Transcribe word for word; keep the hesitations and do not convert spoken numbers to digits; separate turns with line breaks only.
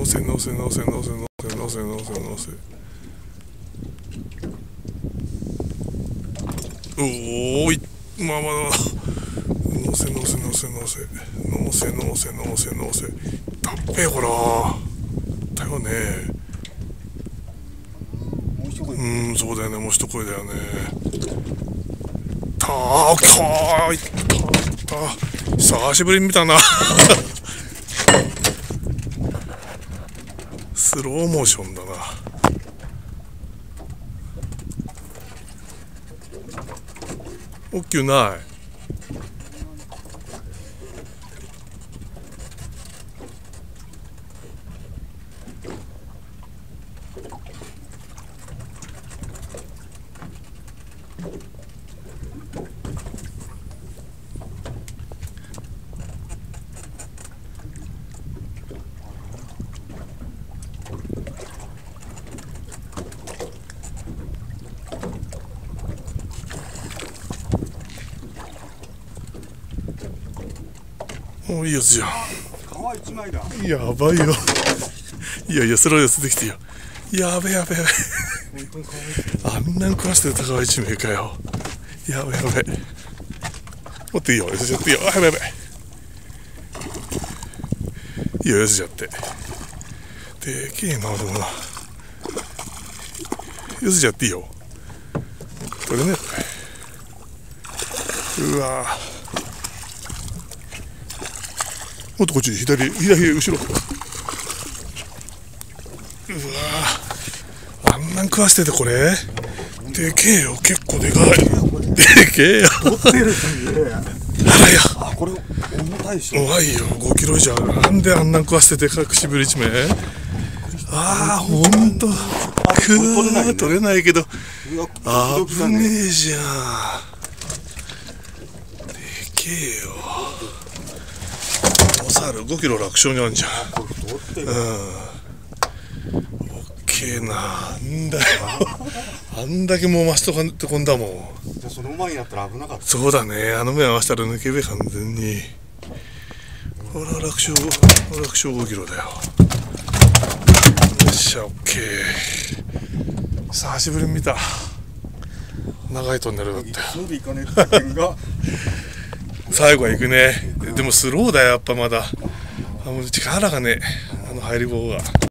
せのせのせのせのせのせのせのせ。おーい、まあまあのせのせのせのせのせのせのせのせ。たっぺえほらだよね。うん、そうだよね、もう一声だよね。たーかーいったった久しぶりに見たなスローモーションだな。大きくない。もういいやつじゃん。
皮一枚だ。
やばいよ。いやいや、それは寄せてきてよ。やべやべやべ。あんなに食わしてた皮一枚かよ。やべやべ。持っていいよ、寄せちゃっていいよ。あ、やべやべ。いいよ、寄せちゃって。でけえな、でもな。寄せちゃっていいよ。これね。うわぁ。もっとこっち、左、左、後ろ。うわぁ。あんなん食わしてて、これでけえよ、結構でかい。でけえよ。
取ってるすげえ。
あらや。
あ、これ重たいでしょ。
重いよ、ごキロ以上ある。なんであんなん食わしてて、隠しぶり一名。ああ、ほんと。くー、取れないけど。危ねえじゃん。でけえよ。お猿ごキロ楽勝にあるじゃん。うん。オッケーな。なんだよ。あんだけもう回しとかってこんだもん。
じゃあその馬になったら危なかった。
そうだね。あの目合わせたら抜けべ完全に。ほら楽勝、楽勝ごキロだよ。よっしゃ、オッケー。久しぶりに見た。長いトンネルだったよ。
急いで行かねえってが
最後は行くね。でもスローだよ、やっぱまだ。あ、もう力がね、あの入り棒が。